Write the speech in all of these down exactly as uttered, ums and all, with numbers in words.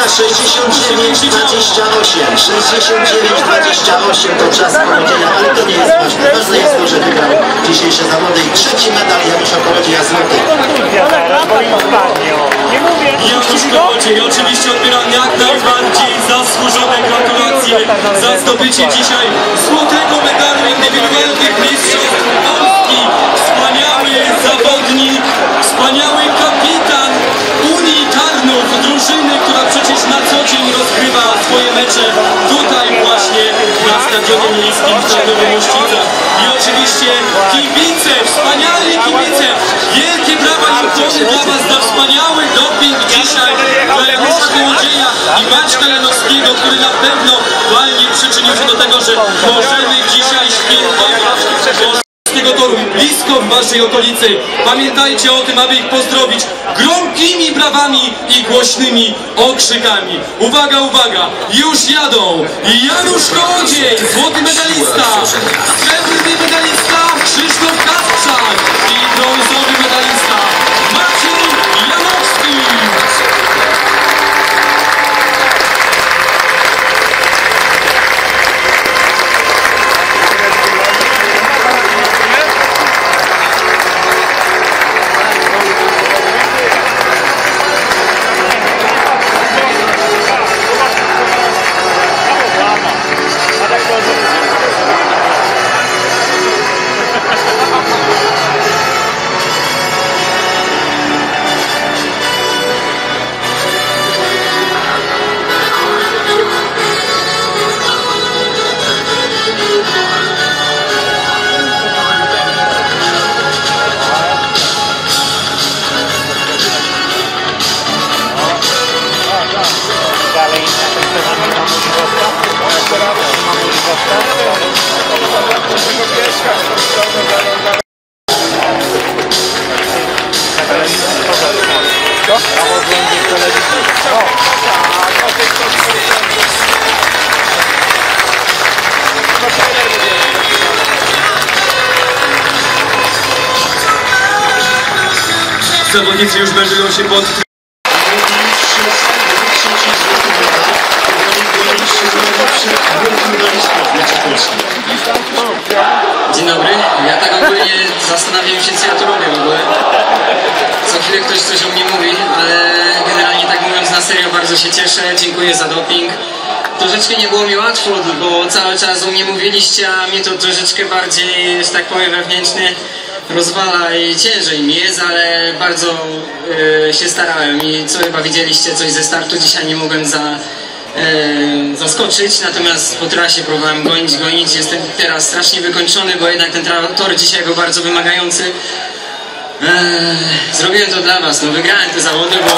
sześćdziesiąt dziewięć dwadzieścia osiem. sześćdziesiąt dziewięć dwadzieścia osiem to czas Kołodzieja, ale to nie jest ważne. Ważne jest to, że wygrał dzisiejsze zawody i trzeci medal Janusza Kołodzieja złoty. Janusz Kołodziej oczywiście odbieram jak najbardziej zasłużone gratulacje za zdobycie dzisiaj złotego medalu indywidualnych mistrzostw Polski. Wspaniały zawodnik, wspaniały kapitan Unii Tarnów, drużyny, która przecież na co dzień rozgrywa swoje mecze tutaj właśnie na Stadionie Miejskim w Tarnowie-Mościcach. I oczywiście kibice, wspaniali kibice, wielkie brawa i ukłony dla was za wspaniały doping dzisiaj dla Janusza Kołodzieja i Maćka Janowskiego, który na pewno walnie przyczynił się do tego, że możemy dzisiaj świętować z tego toru blisko w waszej okolicy. Pamiętajcie o tym, aby ich pozdrowić gromkimi brawami i głośnymi okrzykami. Uwaga, uwaga, już jadą Janusz Kołodziej, złoty medalista, srebrny medalista Krzysztof Kasprzak i brązowy medalista Maciej Janowski. Zawodnicy już meldują się pod... Dzień dobry, ja tak ogólnie zastanawiam się, co ja tu robię w ogóle. Co chwilę ktoś coś o mnie mówi, ale generalnie tak mówiąc na serio bardzo się cieszę, dziękuję za doping. Troszeczkę nie było mi łatwo, bo cały czas o mnie mówiliście, a mnie to troszeczkę bardziej, że tak powiem, wewnętrznie rozwala i ciężej mi jest, ale bardzo yy, się starałem i co chyba widzieliście, coś ze startu dzisiaj nie mogłem za, yy, zaskoczyć, natomiast po trasie próbowałem gonić, gonić, jestem teraz strasznie wykończony, bo jednak ten tor dzisiaj był bardzo wymagający. Yy, zrobiłem to dla was, no wygrałem te zawody, bo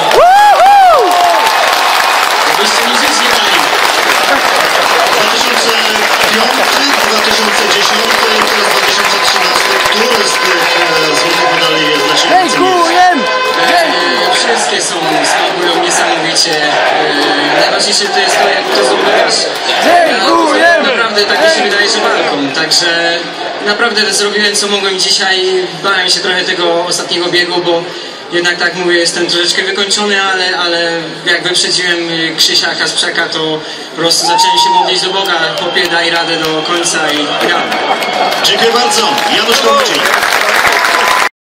byście mi żyć nie dali. dwa tysiące piąty, dwa tysiące dziesiąty, teraz dwa tysiące trzynasty. Który z tych e, złotych medali jest dla ciebie? Dziękuję! Eee, wszystkie są, smakują niesamowicie. Eee, najważniejsze to jest to, jak to zdobywasz. Dziękuję! No, naprawdę tak mi się wydaje, że walką. Także naprawdę zrobiłem, co mogłem dzisiaj. Bałem się trochę tego ostatniego biegu, bo jednak tak mówię, jestem troszeczkę wykończony, ale, ale jak wyprzedziłem Krzysia Kasprzaka, to po prostu zacząłem się modlić do Boga. Chłopie, daj radę do końca i gra. Dziękuję bardzo. Janusz Kołodziej.